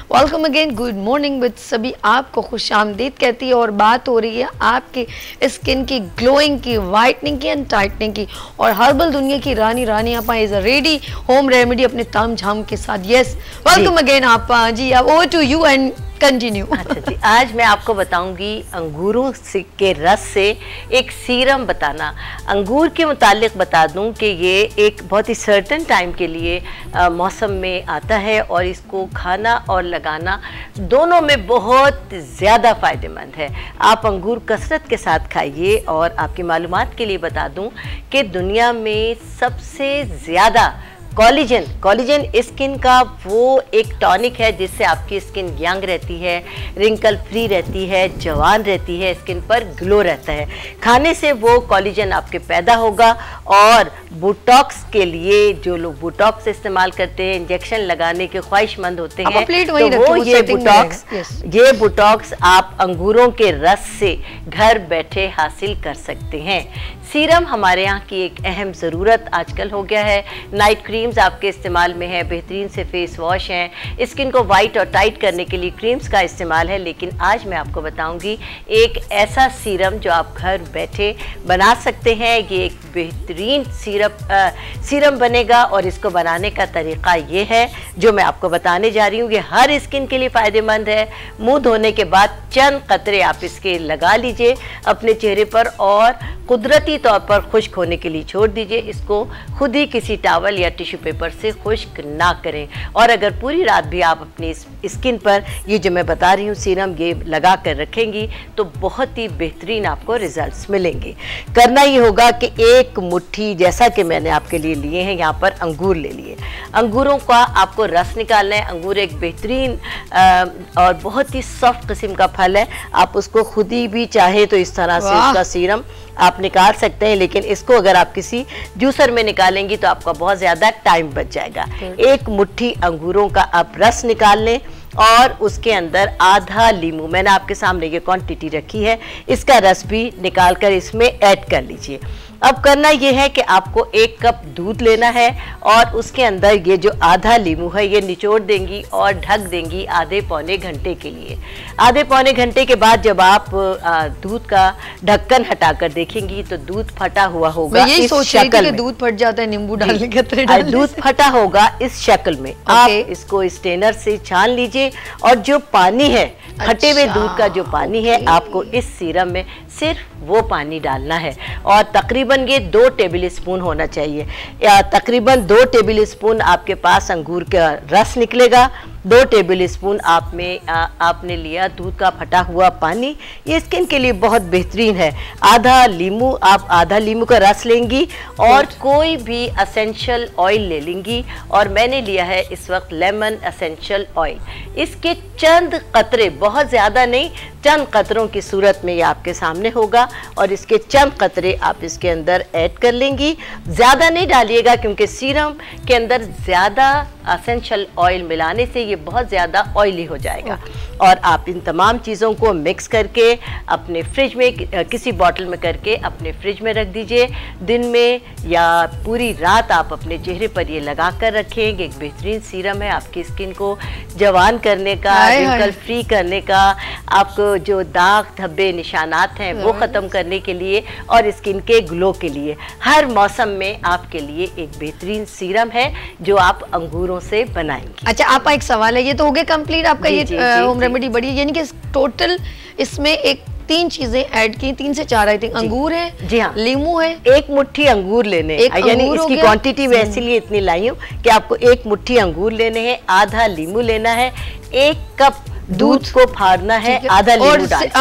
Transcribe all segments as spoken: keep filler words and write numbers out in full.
Welcome again, good morning with सभी आपको खुश आमदीद कहती है। और बात हो रही है आपकी स्किन की ग्लोइंग की, वाइटनिंग की एंड टाइटनिंग की। और हर्बल दुनिया की रानी रानी आपा is a ready home remedy अपने ताम झाम के साथ। यस, वेलकम अगेन आपा जी। अब over to you and continue. अच्छा जी, आज मैं आपको बताऊंगी अंगूरों से के रस से एक सीरम बताना। अंगूर के मुतालिक बता दूं कि ये एक बहुत ही सर्टन टाइम के लिए आ, मौसम में आता है और इसको खाना और लगाना दोनों में बहुत ज़्यादा फ़ायदेमंद है। आप अंगूर कसरत के साथ खाइए। और आपकी मालूमात के लिए बता दूं कि दुनिया में सबसे ज़्यादा कॉलेजन कॉलेजन स्किन का वो एक टॉनिक है जिससे आपकी स्किन यंग रहती है, रिंकल फ्री रहती है, जवान रहती है, स्किन पर ग्लो रहता है। खाने से वो कॉलेजन आपके पैदा होगा। और बोटॉक्स के लिए जो लोग बोटॉक्स इस्तेमाल करते हैं, इंजेक्शन लगाने के ख्वाहिशमंद होते हैं, तो वो ये बोटॉक्स ये बोटॉक्स आप अंगूरों के रस से घर बैठे हासिल कर सकते हैं। सीरम हमारे यहाँ की एक अहम ज़रूरत आजकल हो गया है। नाइट क्रीम्स आपके इस्तेमाल में है, बेहतरीन से फेस वॉश हैं, स्किन को वाइट और टाइट करने के लिए क्रीम्स का इस्तेमाल है। लेकिन आज मैं आपको बताऊंगी एक ऐसा सीरम जो आप घर बैठे बना सकते हैं। ये एक बेहतरीन सीरप आ, सीरम बनेगा और इसको बनाने का तरीक़ा ये है जो मैं आपको बताने जा रही हूँ। ये हर स्किन के लिए फ़ायदेमंद है। मुँह धोने के बाद चंद कतरे आप इसके लगा लीजिए अपने चेहरे पर और कुदरती तौर पर खुश्क होने के लिए छोड़ दीजिए। इसको खुद ही किसी टावल या टिश्यू पेपर से खुश्क ना करें। और अगर पूरी रात भी आप अपनी स्किन पर ये जो मैं बता रही हूँ सीरम ये लगा कर रखेंगी तो बहुत ही बेहतरीन आपको रिजल्ट्स मिलेंगे। करना ये होगा कि एक मुट्ठी, जैसा कि मैंने आपके लिए लिए हैं, यहाँ पर अंगूर ले लिए। अंगूरों का आपको रस निकालना है। अंगूर एक बेहतरीन और बहुत ही सॉफ्ट किस्म का फल है। आप उसको खुद ही भी चाहे तो इस तरह से उसका सीरम आप निकाल सकते हैं, लेकिन इसको अगर आप किसी जूसर में निकालेंगी तो आपका बहुत ज़्यादा टाइम बच जाएगा। एक मुट्ठी अंगूरों का आप रस निकाल लें और उसके अंदर आधा लीमू, मैंने आपके सामने ये क्वांटिटी रखी है, इसका रस भी निकाल कर इसमें ऐड कर लीजिए। अब करना ये है कि आपको एक कप दूध लेना है और उसके अंदर ये जो आधा लीमू है ये निचोड़ देंगी और ढक देंगी आधे पौने घंटे के लिए। आधे पौने घंटे के बाद जब आप दूध का ढक्कन हटाकर देखेंगी तो दूध फटा हुआ होगा। मैं यही सोच रही थी कि दूध फट जाता है नींबू डालने के, दूध फटा होगा इस शक्ल में। आप इसको स्ट्रेनर से छान लीजिए और जो पानी है, फटे हुए दूध का जो पानी है, आपको इस सीरम में सिर्फ वो पानी डालना है। और तकरीबन ये दो टेबल स्पून होना चाहिए, या तकरीबन दो टेबल स्पून आपके पास अंगूर का रस निकलेगा। दो टेबल स्पून आप में आ, आपने लिया दूध का फटा हुआ पानी। ये स्किन के लिए बहुत बेहतरीन है। आधा लीमू, आप आधा लीमू का रस लेंगी और कोई भी एसेंशियल ऑयल ले लेंगी। और मैंने लिया है इस वक्त लेमन एसेंशियल ऑयल। इसके चंद कतरे, बहुत ज़्यादा नहीं, चंद कतरों की सूरत में ये आपके सामने होगा और इसके चंद कतरे आप इसके अंदर ऐड कर लेंगी। ज़्यादा नहीं डालिएगा क्योंकि सीरम के अंदर ज़्यादा एसेंशियल ऑयल मिलाने से ये बहुत ज़्यादा ऑयली हो जाएगा। और आप इन तमाम चीज़ों को मिक्स करके अपने फ्रिज में, किसी बॉटल में करके अपने फ्रिज में रख दीजिए। दिन में या पूरी रात आप अपने चेहरे पर ये लगा कर रखेंगे। एक बेहतरीन सीरम है आपकी स्किन को जवान करने का, रिंकल फ्री करने का, आपको जो दाग धब्बे निशानात हैं वो ख़त्म करने के लिए और स्किन के ग्लो के लिए हर मौसम में आपके लिए एक बेहतरीन सीरम है जो आप अंगूरों से बनाएंगे। अच्छा आप, एक सवाल है, ये तो हो गया कंप्लीट आपका ये होम रेमेडी बड़ी, यानी कि टोटल इसमें एक तीन चीजें ऐड की, तीन से चार आई थिंक। अंगूर है, जी हाँ, लीमू है, एक मुट्ठी अंगूर लेने, यानी इसकी क्वांटिटी मैं इसीलिए इतनी लाई हूँ कि आपको एक मुट्ठी अंगूर लेने हैं, आधा लीमू लेना है, एक कप दूध को फाड़ना है, आधा लीमू डालना,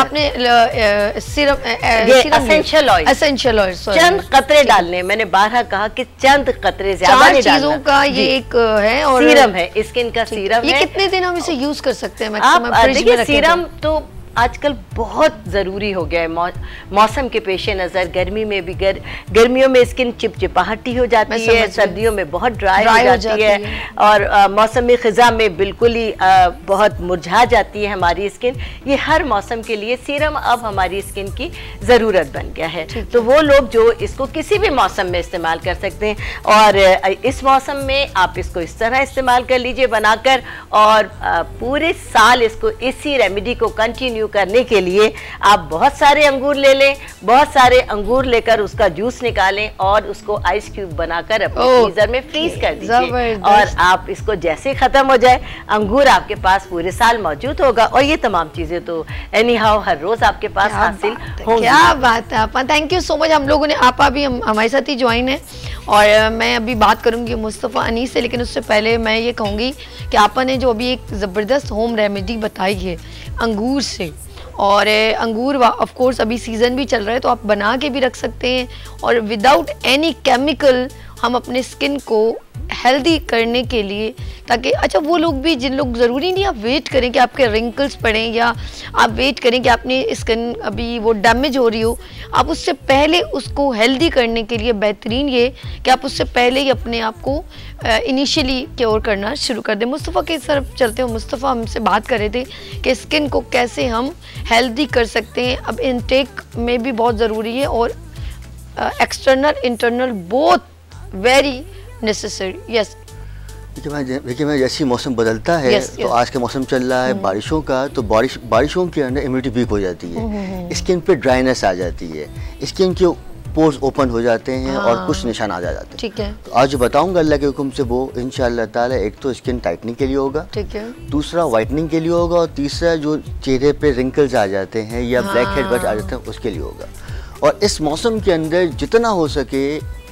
आपने serum essential oil essential oil चंद कतरे डालने। मैंने बारह कहा कि चंद कतरे, ज्यादा नहीं डालना। चीजों का ये एक है और सीरम है, स्किन का सीरम है। ये कितने दिन हम इसे यूज कर सकते हैं? आप देखिए सीरम तो आजकल बहुत ज़रूरी हो गया है। मौ, मौसम के पेश नज़र गर्मी में भी गर, गर्मियों में स्किन चिपचिपाहटी हो जाती है, सर्दियों में बहुत ड्राई, ड्राई हो, जाती, हो जाती है, है। और आ, मौसम ख़िज़ा में बिल्कुल ही आ, बहुत मुरझा जाती है हमारी स्किन। ये हर मौसम के लिए सीरम अब हमारी स्किन की ज़रूरत बन गया है। तो वो लोग जो इसको किसी भी मौसम में इस्तेमाल कर सकते हैं, और इस मौसम में आप इसको इस तरह इस्तेमाल कर लीजिए बनाकर, और पूरे साल इसको इसी रेमेडी को कंटिन्यू करने के लिए आप बहुत सारे अंगूर ले लें, बहुत सारे अंगूर लेकर उसका जूस निकालें और उसको आइस क्यूब बनाकर अपने फ्रीजर में फ्रीज कर दीजिए, और आप इसको जैसे खत्म हो जाए अंगूर आपके पास पूरे साल मौजूद होगा। और ये तमाम चीजें तो एनी हाउ हर रोज आपके पास हासिल होंगी। क्या बात है आपा, थैंक यू सो मच। हम लोगों ने आपा भी हम, हमारे साथ ही ज्वाइन है, और मैं अभी बात करूंगी मुस्तफ़ा अनीस से, लेकिन उससे पहले मैं ये कहूँगी कि आपा ने जो अभी एक ज़बरदस्त होम रेमेडी बताई है अंगूर से, और अंगूर ऑफ कोर्स अभी सीज़न भी चल रहा है तो आप बना के भी रख सकते हैं, और विदाउट एनी केमिकल हम अपने स्किन को हेल्दी करने के लिए, ताकि अच्छा वो लोग भी जिन लोग, ज़रूरी नहीं आप वेट करें कि आपके रिंकल्स पड़ें, या आप वेट करें कि आपने स्किन अभी वो डैमेज हो रही हो, आप उससे पहले उसको हेल्दी करने के लिए बेहतरीन ये कि आप उससे पहले ही अपने आप को इनिशियली क्योर करना शुरू कर दें। मुस्तफ़ा के तरफ चलते हो। मुस्तफ़ा हमसे बात कर रहे थे कि स्किन को कैसे हम हेल्दी कर सकते हैं। अब इनटेक में भी बहुत ज़रूरी है, और external internal both very necessary. Yes देखिए मैं देखिए मैं जैसे मौसम बदलता है, yes, तो yes. आज का मौसम चल रहा है बारिशों का, तो बारिश बारिशों के अंदर इम्यूनिटी वीक हो जाती है, स्किन पे ड्राइनेस आ जाती है, स्किन के पोर्स ओपन हो जाते हैं, हाँ। और कुछ निशान आ जाते हैं। ठीक है। तो आज जो बताऊंगा अल्लाह के हुक्म से वो इंशाअल्लाह ताला एक तो स्किन टाइटनिंग के लिए होगा, ठीक है, दूसरा वाइटनिंग के लिए होगा, और तीसरा जो चेहरे पे रिंकल्स आ जाते हैं या हाँ। ब्लैक हेड बच आ जाते हैं उसके लिए होगा। और इस मौसम के अंदर जितना हो सके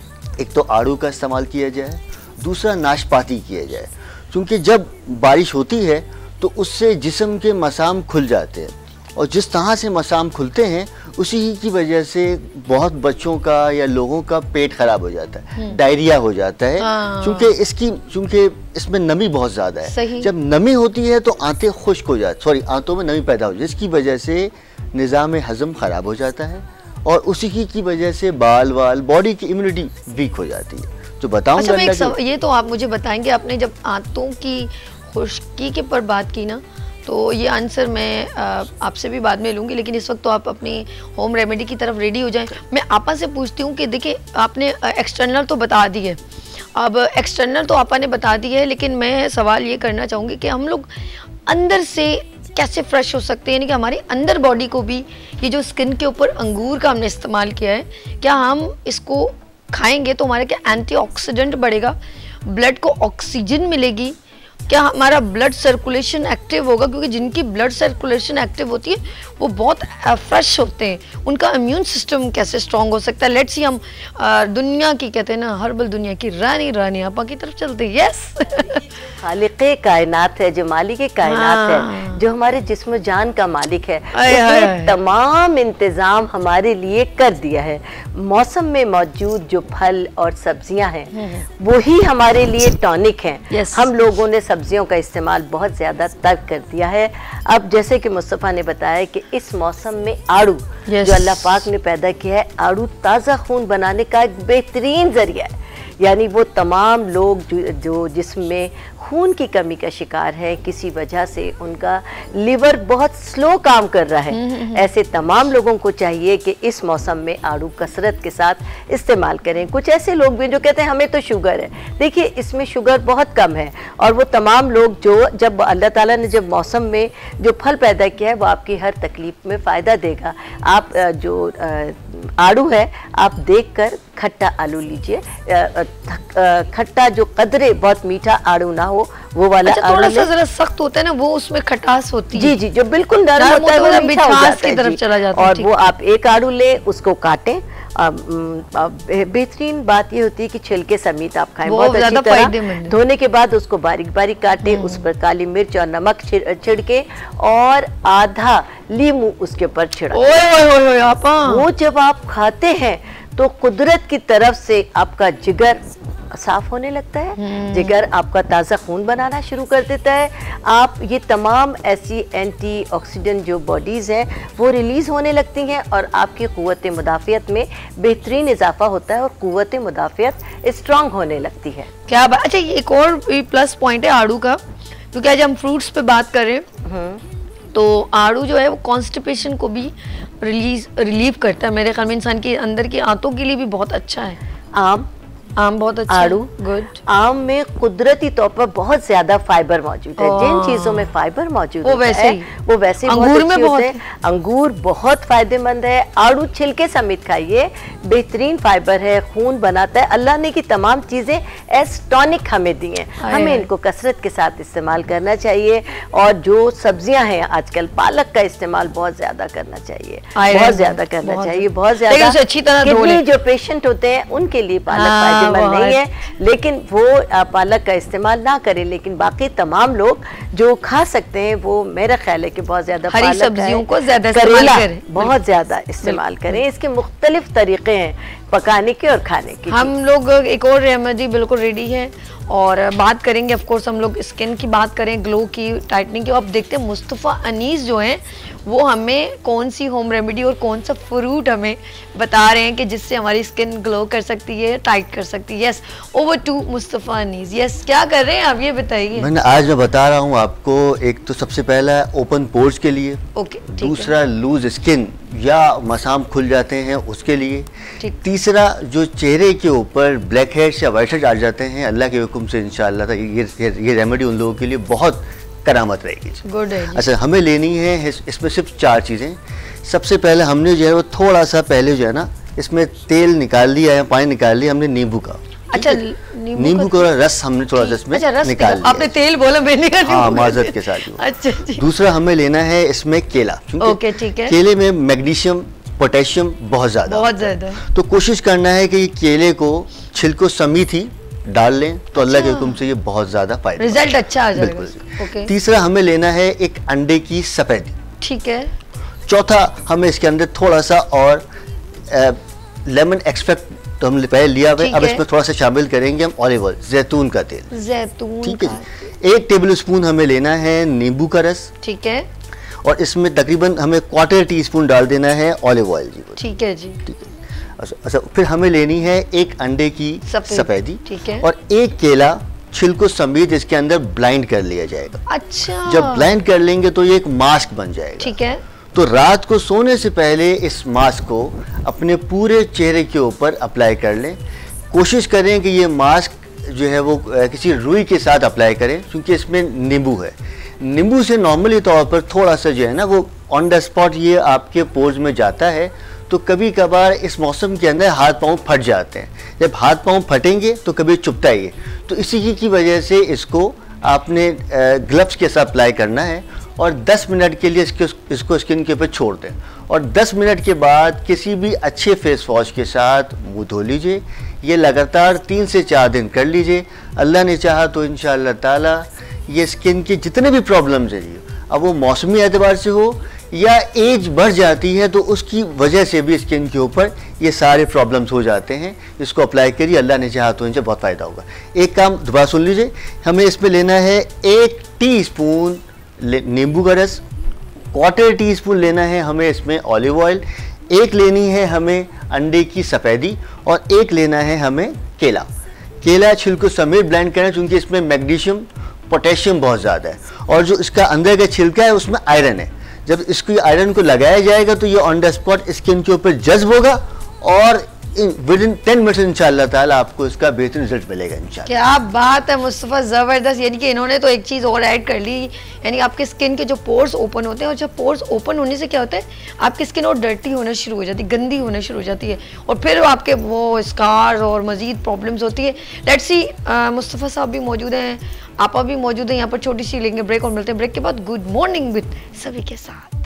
एक तो आड़ू का इस्तेमाल किया जाए, दूसरा नाशपाती किया जाए, क्योंकि जब बारिश होती है तो उससे जिस्म के मसाम खुल जाते हैं, और जिस तरह से मसाम खुलते हैं उसी की वजह से बहुत बच्चों का या लोगों का पेट खराब हो जाता है, डायरिया हो जाता है, क्योंकि इसकी क्योंकि इसमें नमी बहुत ज़्यादा है। जब नमी होती है तो आंतें खुश्क हो जाती, सॉरी आंतों में नमी पैदा हो जाती है, जिसकी वजह से निज़ाम हज़म ख़राब हो जाता है, और उसी की, की वजह से बाल वाल बॉडी की इम्यूनिटी वीक हो जाती है। तो बताऊंगा अच्छा, सव, ये तो आप मुझे बताएंगे, आपने जब आंतों की खुश्की के पर बात की ना, तो ये आंसर मैं आपसे भी बाद में लूँगी, लेकिन इस वक्त तो आप अपनी होम रेमेडी की तरफ रेडी हो जाएं। मैं आपा से पूछती हूँ कि देखिए आपने एक्सटर्नल तो बता दी है, अब एक्सटर्नल तो आपा ने बता दी है, लेकिन मैं सवाल ये करना चाहूँगी कि हम लोग अंदर से कैसे फ्रेश हो सकते हैं, यानी कि हमारी अंदर बॉडी को भी, ये जो स्किन के ऊपर अंगूर का हमने इस्तेमाल किया है, क्या हम इसको खाएंगे तो हमारे क्या एंटीऑक्सीडेंट बढ़ेगा, ब्लड को ऑक्सीजन मिलेगी, क्या हमारा ब्लड सर्कुलेशन एक्टिव होगा, क्योंकि जिनकी ब्लड सर्कुलेशन एक्टिव होती है वो बहुत फ्रेश होते हैं, उनका इम्यून सिस्टम कैसे स्ट्रांग हो सकता है। लेट्स सी हम आ, दुनिया की कहते हैं ना, हर्बल दुनिया की रानी रानी आपा की तरफ चलते हैं। यस खालिक़े कायनात है, जो मालिक कायनात हाँ। है, जो हमारे जिस्म जान का मालिक है, उसने तमाम इंतज़ाम हमारे लिए कर दिया है। मौसम में मौजूद जो फल और सब्जियां हैं वही हमारे लिए टॉनिक हैं। हम लोगों ने सब्जियों का इस्तेमाल बहुत ज़्यादा तर्क कर दिया है। अब जैसे कि मुस्तफ़ा ने बताया कि इस मौसम में आड़ू जो अल्लाह पाक ने पैदा किया है, आड़ू ताज़ा खून बनाने का एक बेहतरीन ज़रिया है। यानी वो तमाम लोग जो, जो जिसमें खून की कमी का शिकार है, किसी वजह से उनका लिवर बहुत स्लो काम कर रहा है, ऐसे तमाम लोगों को चाहिए कि इस मौसम में आड़ू कसरत के साथ इस्तेमाल करें। कुछ ऐसे लोग भी जो कहते हैं हमें तो शुगर है, देखिए इसमें शुगर बहुत कम है, और वो तमाम लोग जो, जब अल्लाह ताला ने जब मौसम में जो फल पैदा किया है वो आपकी हर तकलीफ में फ़ायदा देगा। आप जो आड़ू है आप देखकर खट्टा आलू लीजिए, खट्टा जो कदरे बहुत मीठा आड़ू ना हो वो वाला। अच्छा, थोड़ा सा जरा सख्त होता है ना, वो उसमें खटास होती है। जी जी, जो बिल्कुल नरम होता है वो मीठा हो जाता की तरफ चला जाता है। और वो आप एक आड़ू ले, उसको काटें। बेहतरीन बात ये होती है कि छिलके समेत आप खाएं, बहुत अच्छी तरह धोने के बाद उसको बारीक बारीक काटें, उस पर काली मिर्च और नमक छिड़के और आधा नींबू उसके ऊपर छिड़के। वो जब आप खाते हैं तो कुदरत की तरफ से आपका जिगर साफ होने लगता है, जिगर आपका ताज़ा खून बनाना शुरू कर देता है, आप ये तमाम ऐसी एंटीऑक्सीडेंट जो बॉडीज़ हैं वो रिलीज़ होने लगती हैं और आपकी क़ुव्वत मुदाफ़ियत में बेहतरीन इजाफा होता है और क़ुव्वत मुदाफ़ियत स्ट्रॉन्ग होने लगती है। क्या बात। अच्छा, ये एक और भी प्लस पॉइंट है आड़ू का, क्योंकि आज हम फ्रूट्स पे बात कर रहे हैं तो आड़ू जो है वो कॉन्स्टिपेशन को भी रिलीज रिलीव करता है। मेरे ख्याल में इंसान के अंदर की आंतों के लिए भी बहुत अच्छा है। आम आम बहुत अच्छा, आड़ू गुड। आम में कुदरती तौर पर बहुत ज्यादा फाइबर मौजूद है। जिन चीजों में फाइबर मौजूद वो वैसे है वो वैसे अंगूर में बहुत है। अंगूर बहुत फायदेमंद है। आड़ू छिलके समेत खाइए, बेहतरीन फाइबर है, खून बनाता है। अल्लाह ने की तमाम चीजें एस टॉनिक हमें दी हैं, हमें इनको कसरत के साथ इस्तेमाल करना चाहिए। और जो सब्जियां हैं आजकल, पालक का इस्तेमाल बहुत ज्यादा करना चाहिए, बहुत ज्यादा करना चाहिए, बहुत ज्यादा। अच्छी तरह किडनी जो पेशेंट होते हैं उनके लिए पालक नहीं है, लेकिन वो पालक का इस्तेमाल ना करें। लेकिन बाकी तमाम लोग जो खा सकते हैं वो मेरा ख्याल है कि बहुत ज्यादा हरी सब्जियों को ज्यादा इस्तेमाल करें, बहुत ज्यादा इस्तेमाल करें। इसके मुख्तलिफ तरीके हैं पकाने के और खाने के। हम लोग एक और रेमेडी बिल्कुल रेडी है और बात करेंगे, ऑफ कोर्स हम लोग स्किन की बात करें, ग्लो की, टाइटनिंग की। अब देखते हैं मुस्तफ़ा अनीस जो हैं वो हमें कौन सी होम रेमेडी और कौन सा फ्रूट हमें बता रहे हैं कि जिससे हमारी स्किन ग्लो कर सकती है, टाइट कर सकती है। Yes, over to Mustafa Anees. Yes, क्या कर रहे हैं आप, ये बताइए। मैंने आज मैं बता रहा हूँ आपको, एक तो सबसे पहला ओपन पोर्स के लिए, ओके, दूसरा लूज स्किन या मसाम खुल जाते हैं उसके लिए, तीसरा जो चेहरे के ऊपर ब्लैक हेड्स या वाइट हेड्स आ जाते हैं, अल्लाह के हुक्म से इंशाअल्लाह ये ये, ये रेमेडी उन लोगों के लिए बहुत करामत रहेगी। गुड है। अच्छा, हमें लेनी है इसमें सिर्फ चार चीज़ें। सबसे पहले हमने जो है वो थोड़ा सा पहले जो है ना इसमें तेल निकाल लिया है, पानी निकाल लिया हमने नींबू का। अच्छा, नींबू का रस हमने थोड़ा सा इसमें अच्छा, निकाल लिया। आपने तेल बोला, मैंने कहा हाँ, माजरत के साथ। अच्छा, दूसरा हमें लेना है इसमें केला। ओके, ठीक है। केले में मैग्नीशियम, पोटेशियम बहुत ज्यादा बहुत ज्यादा, तो कोशिश करना है कि केले को छिलको समेत ही डाल लें तो अल्लाह के हुक्म से ये बहुत ज्यादा फायदा, रिजल्ट अच्छा आ जाएगा। बिल्कुल। तीसरा हमें लेना है एक अंडे की सफेदी। ठीक है। चौथा हमें इसके अंदर थोड़ा सा और लेमन एक्सट्रैक्ट तो हमने पहले लिया हुआ है, अब इसमें थोड़ा सा शामिल करेंगे हम ऑलिव ऑयल, जैतून का तेल। जैतून, ठीक है। एक टेबल स्पून हमें लेना है नींबू का रस। ठीक है। और इसमें तकरीबन हमें क्वार्टर टी स्पून डाल देना है ऑलिव ऑयल जी। ठीक है जी। ठीक है। अच्छा, फिर हमें लेनी है एक अंडे की सफेदी। ठीक है। और एक केला छिलको समेत इसके अंदर ब्लाइंड कर लिया जाएगा। अच्छा। जब ब्लाइंड कर लेंगे तो ये एक मास्क बन जाएगा। ठीक है। तो रात को सोने से पहले इस मास्क को अपने पूरे चेहरे के ऊपर अप्लाई कर लें। कोशिश करें कि ये मास्क जो है वो किसी रुई के साथ अप्लाई करें, क्योंकि इसमें नींबू है। नींबू से नॉर्मली तौर पर थोड़ा सा जो है ना वो ऑन द स्पॉट ये आपके पोर्स में जाता है, तो कभी कभार इस मौसम के अंदर हाथ पांव फट जाते हैं। जब हाथ पांव फटेंगे तो कभी चुभता ही है, तो इसी की वजह से इसको आपने ग्लव्स के साथ अप्लाई करना है और दस मिनट के लिए इसके इसको स्किन के ऊपर छोड़ दें। और दस मिनट के बाद किसी भी अच्छे फेस वॉश के साथ मुंह धो लीजिए। ये लगातार तीन से चार दिन कर लीजिए। अल्लाह ने चाहा तो इंशाअल्लाह ताला ये स्किन के जितने भी प्रॉब्लम्स हैं, अब वो मौसमी एतबार से हो या एज बढ़ जाती है तो उसकी वजह से भी स्किन के ऊपर ये सारे प्रॉब्लम्स हो जाते हैं। इसको अप्लाई करिए, अल्लाह ने चाहा तो इनसे बहुत फ़ायदा होगा। एक काम दोबारा सुन लीजिए, हमें इसमें लेना है एक टीस्पून नींबू का रस, क्वार्टर टी स्पून लेना है हमें इसमें ऑलिव ऑयल, एक लेनी है हमें अंडे की सफ़ेदी और एक लेना है हमें केला। केला छिलको समेत ब्लेंड करें, क्योंकि इसमें मैग्नीशियम, पोटेशियम बहुत ज़्यादा है और जो इसका अंदर का छिलका है उसमें आयरन है। जब इसको आयरन को लगाया जाएगा तो ये ऑन द स्पॉट स्किन के ऊपर जज्ब होगा और विद इन टेन मिनट्स इंशाअल्लाह ताला आपको इसका बेहतरीन रिजल्ट मिलेगा इंशाअल्लाह। क्या बात है मुस्तफ़ा, ज़बरदस्त। यानी कि इन्होंने तो एक चीज़ और ऐड कर ली, यानी आपके स्किन के जो पोर्स ओपन होते हैं, और जब पोर्स ओपन होने से क्या होता है आपकी स्किन और डर्टी होना शुरू हो जाती है, गंदी होना शुरू हो जाती है और फिर आपके वो स्कार्स और मज़ीद प्रॉब्लम्स होती है। लेट्स सी, मुस्तफ़ा साहब भी मौजूद हैं, आपा भी मौजूद हैं यहाँ पर। छोटी सी लेंगे ब्रेक और मिलते हैं ब्रेक के बाद गुड मॉर्निंग विद सभी के साथ।